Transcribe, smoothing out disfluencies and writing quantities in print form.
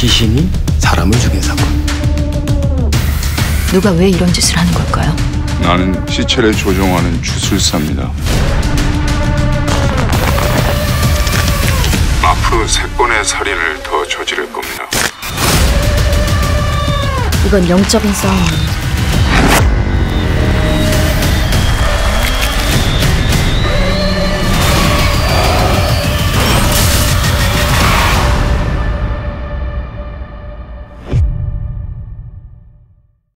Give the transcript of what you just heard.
시신이 사람을 죽인 사건. 누가 왜 이런 짓을 하는 걸까요? 나는 시체를 조종하는 주술사입니다. 앞으로 3건의 살인을 더 저지를 겁니다. 이건 영적인 싸움이에요.